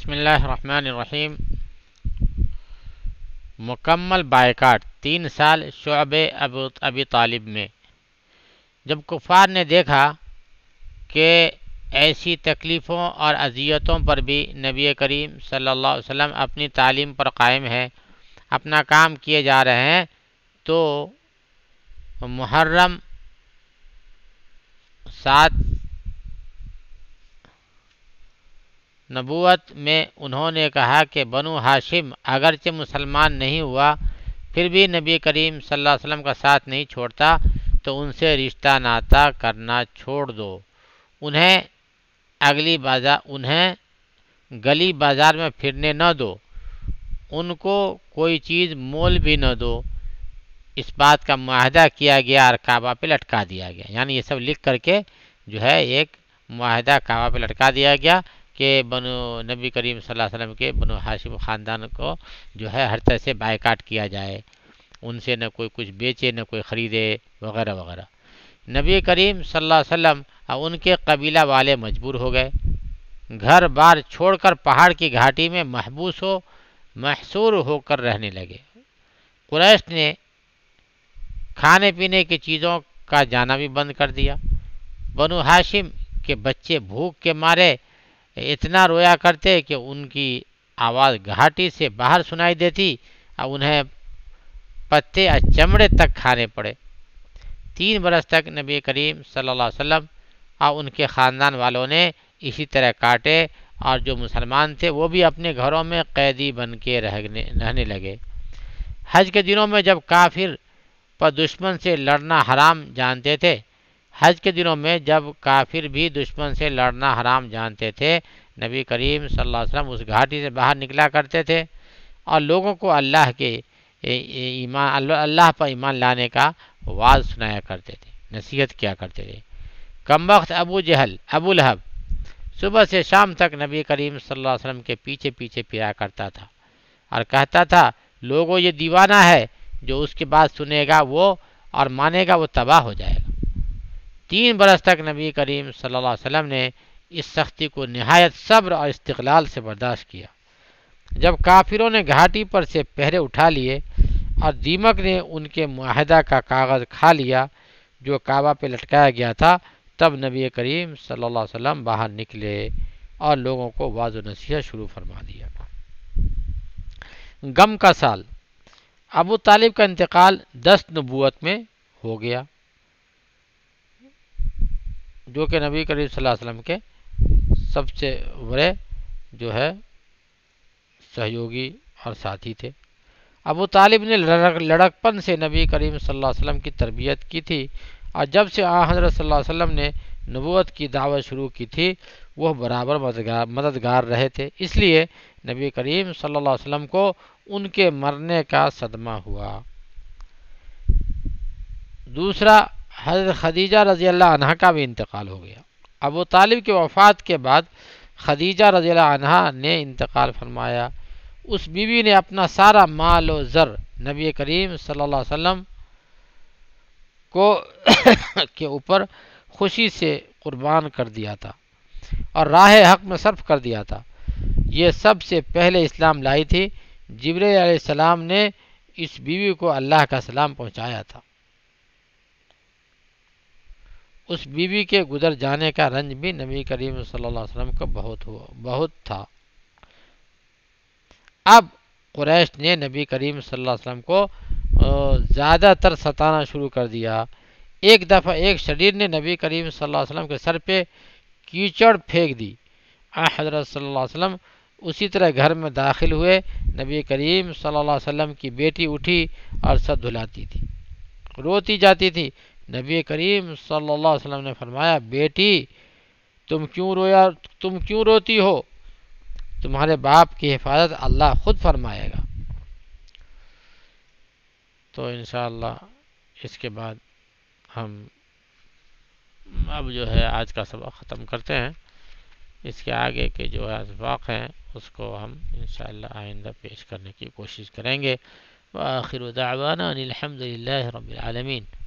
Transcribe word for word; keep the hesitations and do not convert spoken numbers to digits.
بسم اللہ الرحمن الرحیم۔ مکمل بائیکاٹ تین سال شعب ابی طالب میں۔ جب کفار نے دیکھا کہ ایسی تکلیفوں اور اذیتوں پر بھی نبی کریم صلی اللہ علیہ وسلم اپنی تعلیم پر قائم ہے، اپنا کام کیے جا رہے ہیں، تو محرم سات نبوت میں انہوں نے کہا کہ بنو ہاشم اگرچہ مسلمان نہیں ہوا پھر بھی نبی کریم صلی اللہ علیہ وسلم کا ساتھ نہیں چھوڑتا، تو ان سے رشتہ ناتا کرنا چھوڑ دو، انہیں اگلی بازار انہیں گلی بازار میں پھرنے نہ دو، ان کو کوئی چیز مول بھی نہ دو۔ اس بات کا معاہدہ کیا گیا اور کعبہ پہ لٹکا دیا گیا، یعنی یہ سب لکھ کر کے جو ہے ایک معاہدہ کعبہ پہ لٹکا دیا گیا کہ بنو نبی کریم صلی اللہ علیہ وسلم کے بنو ہاشم خاندان کو جو ہے ہر طرح سے بائیکاٹ کیا جائے، ان سے نہ کوئی کچھ بیچے نہ کوئی خریدے وغیرہ وغیرہ۔ نبی کریم صلی اللہ علیہ وسلم اور ان کے قبیلہ والے مجبور ہو گئے، گھر بار چھوڑ کر پہاڑ کی گھاٹی میں محبوس ہو محصور ہو کر رہنے لگے۔ قریش نے کھانے پینے کی چیزوں کا جانا بھی بند کر دیا۔ بنو ہاشم کے بچے بھوک کے مارے اتنا رویا کرتے کہ ان کی آواز گھاٹی سے باہر سنائی دیتی اور انہیں پتے اور چمڑے تک کھانے پڑے۔ تین برس تک نبی کریم صلی اللہ علیہ وسلم اور ان کے خاندان والوں نے اسی طرح کاٹے، اور جو مسلمان تھے وہ بھی اپنے گھروں میں قیدی بن کے رہنے لگے۔ حج کے دنوں میں جب کافر پر دشمن سے لڑنا حرام جانتے تھے حج کے دنوں میں جب کافر بھی دشمن سے لڑنا حرام جانتے تھے نبی کریم صلی اللہ علیہ وسلم اس گھاٹی سے باہر نکلا کرتے تھے اور لوگوں کو اللہ کے ایمان اللہ پر ایمان لانے کا واعظ سنایا کرتے تھے، نصیحت کیا کرتے تھے۔ کم وقت ابو جہل ابو لہب صبح سے شام تک نبی کریم صلی اللہ علیہ وسلم کے پیچھے پیچھے پھرا کرتا تھا اور کہتا تھا، لوگوں یہ دیوانہ ہے، جو اس کی بات سنے گا وہ اور مانے گا وہ تباہ ہو جائے گا۔ تین برس تک نبی کریم صلی اللہ علیہ وسلم نے اس سختی کو نہایت صبر اور استقلال سے برداشت کیا۔ جب کافروں نے گھاٹی پر سے پہرے اٹھا لیے اور دیمک نے ان کے معاہدہ کا کاغذ کھا لیا جو کعبہ پہ لٹکایا گیا تھا، تب نبی کریم صلی اللہ علیہ وسلم باہر نکلے اور لوگوں کو واعظ و نصیحت شروع فرما دیا۔ غم کا سال۔ ابو طالب کا انتقال دس نبوت میں ہو گیا، جو کہ نبی کریم صلی اللہ علیہ وسلم کے سب سے بڑے جو ہے سہیوگی اور ساتھی تھے۔ ابو طالب نے لڑکپن سے نبی کریم صلی اللہ علیہ وسلم کی تربیت کی تھی، اور جب سے آن حضرت صلی اللہ علیہ وسلم نے نبوت کی دعوت شروع کی تھی وہ برابر مددگار رہے تھے، اس لیے نبی کریم صلی اللہ علیہ وسلم کو ان کے مرنے کا صدمہ ہوا۔ دوسرا، حضرت خدیجہ رضی اللہ عنہا کا بھی انتقال ہو گیا۔ ابو طالب کی وفات کے بعد خدیجہ رضی اللہ عنہا نے انتقال فرمایا۔ اس بیوی نے اپنا سارا مال و زر نبی کریم صلی اللہ علیہ وسلم کو کے اوپر خوشی سے قربان کر دیا تھا اور راہ حق میں صرف کر دیا تھا۔ یہ سب سے پہلے اسلام لائی تھی۔ جبرائیل علیہ السلام نے اس بیوی کو اللہ کا سلام پہنچایا تھا۔ اس بیوی کے گزر جانے کا رنج بھی نبی کریم صلی اللہ علیہ وسلم کو بہت ہوا بہت تھا۔ اب قریش نے نبی کریم صلی اللہ علیہ وسلم کو زیادہ تر ستانا شروع کر دیا۔ ایک دفعہ ایک شریر نے نبی کریم صلی اللہ علیہ وسلم کے سر پہ کیچڑ پھینک دی۔ حضرت صلی اللہ علیہ وسلم اسی طرح گھر میں داخل ہوئے۔ نبی کریم صلی اللہ علیہ وسلم کی بیٹی اٹھی اور سر دھلاتی تھی، روتی جاتی تھی۔ نبی کریم صلی اللہ علیہ وسلم نے فرمایا، بیٹی تم کیوں رویا تم کیوں روتی ہو؟ تمہارے باپ کی حفاظت اللہ خود فرمائے گا۔ تو انشاءاللہ اس کے بعد ہم اب جو ہے آج کا سبق ختم کرتے ہیں۔ اس کے آگے کے جو اسباق ہیں اس کو ہم انشاءاللہ آئندہ پیش کرنے کی کوشش کریں گے۔ وآخر دعوانا ان الحمد للہ رب العالمین۔